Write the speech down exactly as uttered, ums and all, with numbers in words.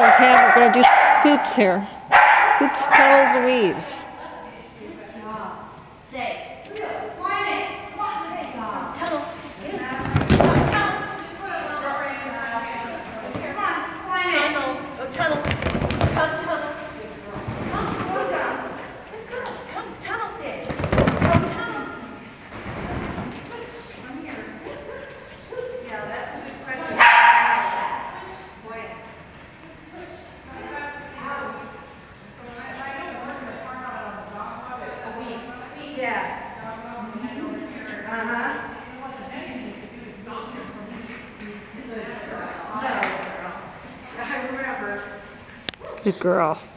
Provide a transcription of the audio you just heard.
Sorcha and Pam are going to do hoops here. Hoops, tunnels, and weaves. Yeah. Uh-huh. No. I remember. Good girl.